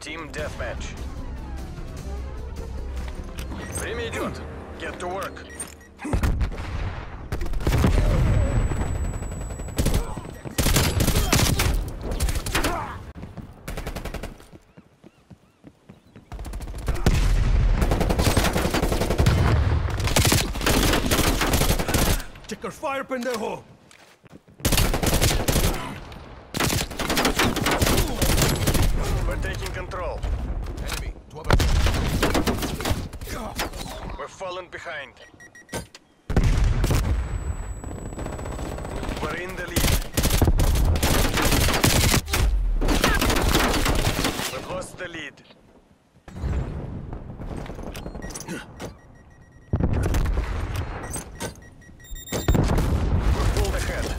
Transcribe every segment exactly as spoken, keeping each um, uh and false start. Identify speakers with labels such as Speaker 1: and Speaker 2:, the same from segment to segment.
Speaker 1: Team deathmatch. Время идет. Get to work.
Speaker 2: Checker fire, pendejo!
Speaker 1: We're taking control.
Speaker 2: Enemy,
Speaker 1: We're falling behind. We're in the lead. We've lost the lead. We're pulled ahead.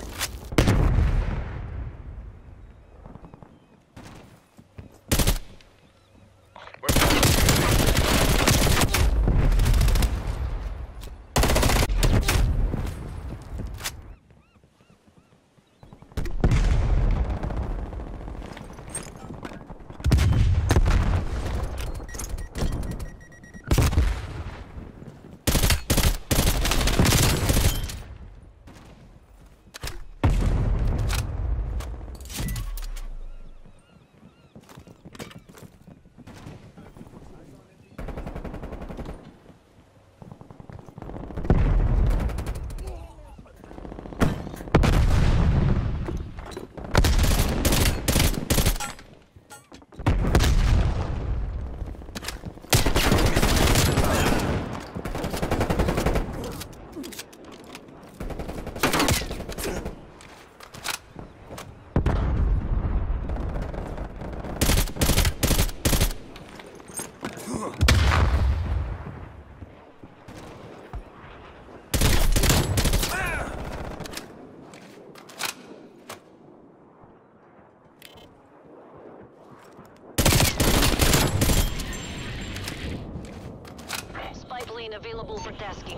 Speaker 3: Available for tasking.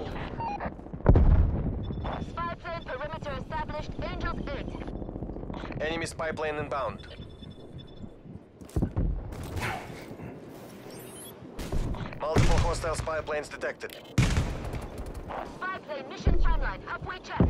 Speaker 3: Spy plane perimeter established. Angels eight.
Speaker 1: Enemy spy plane inbound. Multiple hostile spy planes detected.
Speaker 3: Spy plane mission timeline. Halfway check.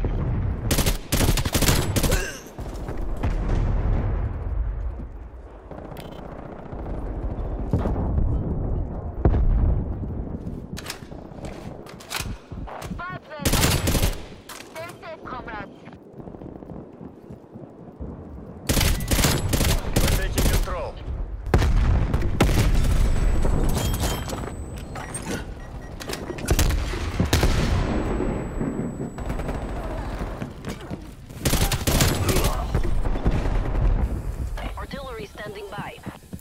Speaker 3: Standing by.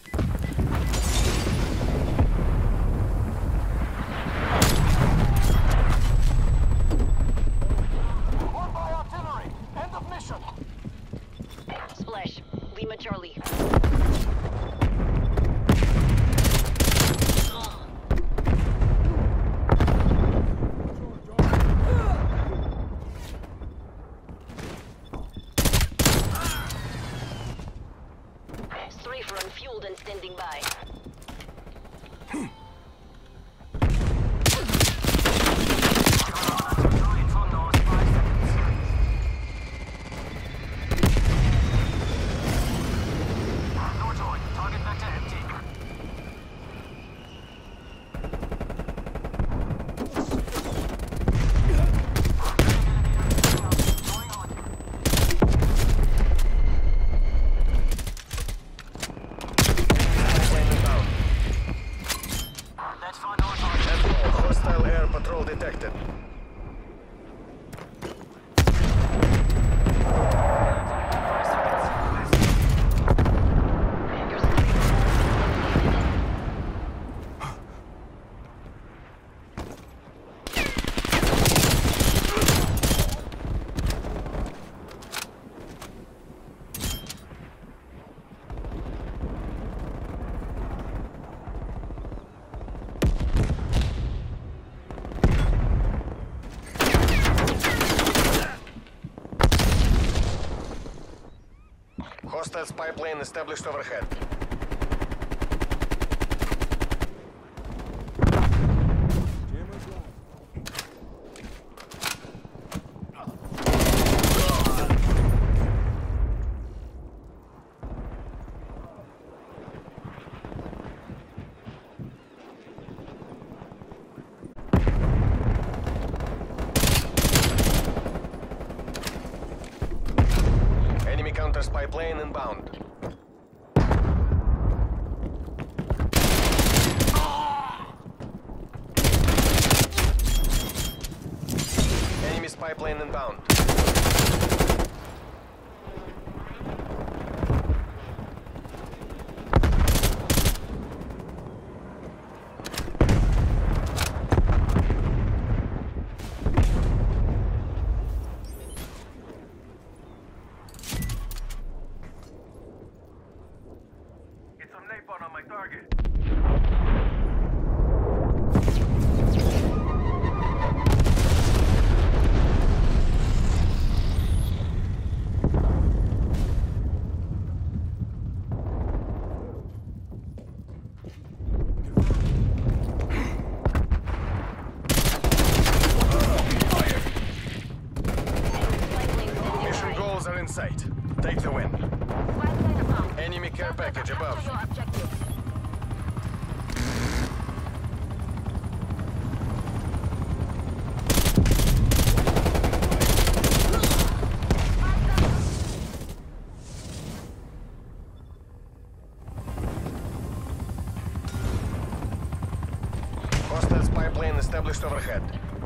Speaker 4: One by artillery. End of mission.
Speaker 3: Splash. Lima Charlie. Strafer unfueled and standing by.
Speaker 1: Hostile air patrol detected. Hostile spy plane established overhead. plane inbound. Enemy spy plane inbound.
Speaker 2: Get some napalm on my target.
Speaker 1: Mission goals are in sight. Take the win.
Speaker 3: Spy plane above.
Speaker 1: Enemy care package above.
Speaker 3: Capture your objective.
Speaker 1: Hostile spy plane established overhead.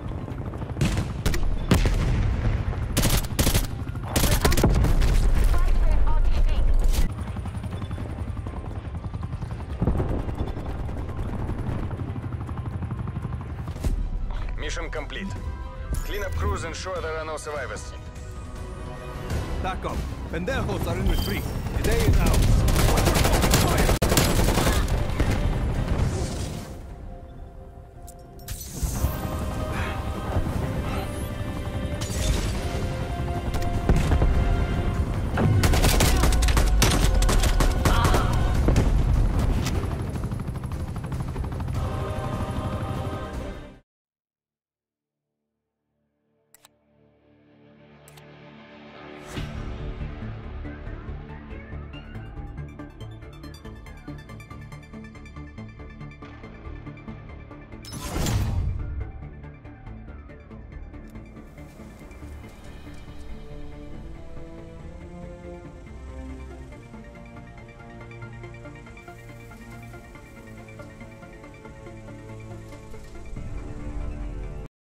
Speaker 3: Spy plane O T P.
Speaker 1: Mission complete. Clean up crews, ensure there are no survivors.
Speaker 2: Back up. Pendejos are in retreat. Today is out.